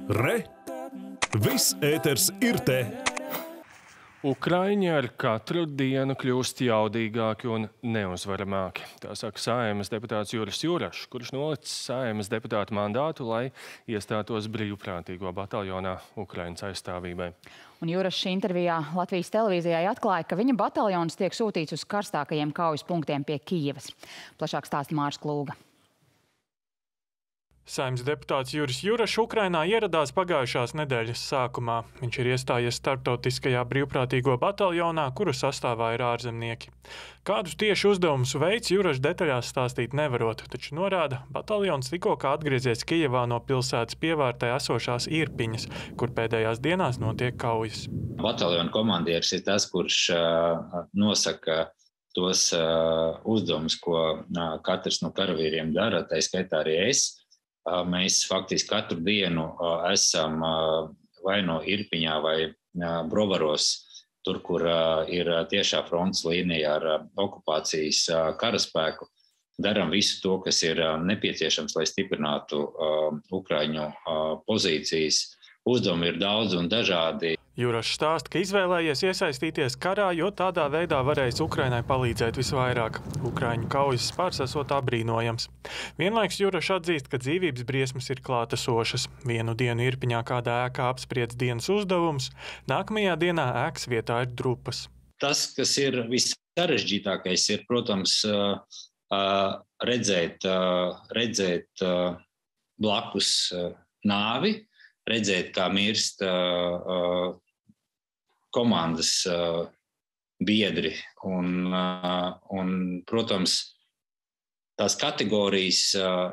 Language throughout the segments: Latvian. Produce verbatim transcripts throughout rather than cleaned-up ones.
Re! Viss ēters ir te! Ukraiņi ar katru dienu kļūst jaudīgāki un neuzvaramāki. Tā saka Saeimas deputāts Juris Jurašs, kurš nolicis Saeimas deputāta mandātu, lai iestātos brīvprātīgo bataljonā Ukrainas aizstāvībai. Un Jurašs intervijā Latvijas televīzijai atklāja, ka viņa bataljons tiek sūtīts uz karstākajiem kaujas punktiem pie Kijevas. Plašāk stāsta Mārs Klūga. Saeimas deputāts Juris Jurašs Ukrainā ieradās pagājušās nedēļas sākumā. Viņš ir iestājies starptautiskajā brīvprātīgo bataljonā, kuru sastāvā ir ārzemnieki. Kādus tieši uzdevumus veids Jurašs detaļās stāstīt nevarot, taču norāda, bataljons tikko kā atgriezies Kijevā no pilsētas pievārtē esošās Irpiņas, kur pēdējās dienās notiek kaujas. Bataljona komandieris ir tas, kurš uh, nosaka tos uh, uzdevumus, ko uh, katrs no karavīriem dara, tā skaitā arī es. Mēs faktiski katru dienu esam vai no Irpiņā vai Brovaros, tur, kur ir tiešā frontes līnija ar okupācijas karaspēku. Daram visu to, kas ir nepieciešams, lai stiprinātu Ukraiņu pozīcijas. Uzdevumi ir daudz un dažādi. Jurašs stāsta, ka izvēlējies iesaistīties karā, jo tādā veidā varēs Ukrainai palīdzēt visvairāk. Ukraiņu kaujas spārs esot abrīnojams. Vienlaiks Jurašs atzīst, ka dzīvības briesmas ir klātesošas. Vienu dienu Irpiņā kādā ēkā apspriedz dienas uzdevums, nākamajā dienā ēkas vietā ir drupas. Tas, kas ir vissarežģītākais, ir, protams, redzēt, redzēt blakus nāvi, redzēt, kā mirst uh, komandas uh, biedri. Un, uh, un, protams, tās kategorijas, uh,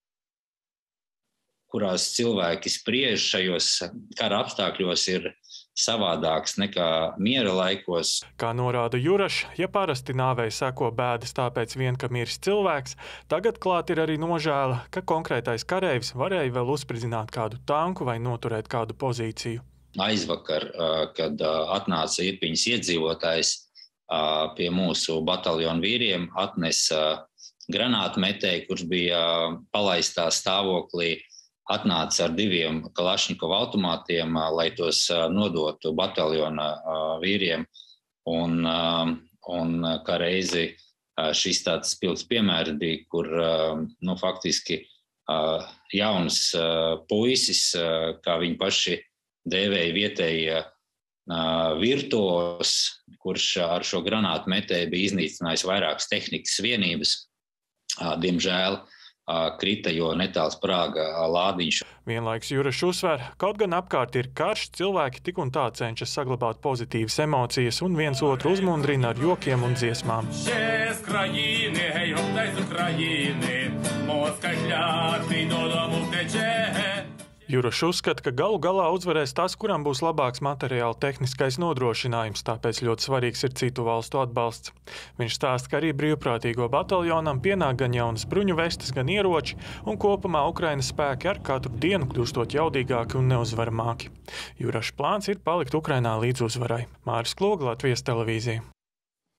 kurās cilvēki spriež šajos kara apstākļos, ir savādāks nekā miera laikos. Kā norāda Jurašs, ja parasti nāvei seko bēdas tāpēc vien, ka mirst cilvēks, tagad klāt ir arī nožēla, ka konkrētais kareivs varēja vēl uzspridzināt kādu tanku vai noturēt kādu pozīciju. Aizvakar, kad atnāca Irpiņas iedzīvotājs pie mūsu bataljonu vīriem, atnesa granātmetēju, kurš bija palaistā stāvoklī, atnāca ar diviem Kalašņikova automātiem, lai tos nodotu bataljona vīriem. Un, un kā reizi šis tāds spilgts piemērs bija, kur nu, faktiski jauns puisis, kā viņi paši dēvēja vietējie virtuos, kurš ar šo granātu metēju bija iznīcinājis vairākas tehnikas vienības, diemžēl krita, jo netālu sprāga lādiņš. Vienlaiks Jurašs uzsver, kaut gan apkārt ir karš, cilvēki tik un tā cenšas saglabāt pozitīvas emocijas un viens otru uzmundrina ar jokiem un dziesmām. Jurašs uzskata, ka galu galā uzvarēs tas, kuram būs labāks materiāli tehniskais nodrošinājums, tāpēc ļoti svarīgs ir citu valstu atbalsts. Viņš stāsta, ka arī brīvprātīgo bataljonam pienāk gan jaunas bruņu vestes, gan ieroči, un kopumā Ukrainas spēki ar katru dienu kļūstot jaudīgāki un neuzvaramāki. Jurašs plāns ir palikt Ukrainā līdz uzvarai. Māris Klūga, Latvijas televīzija.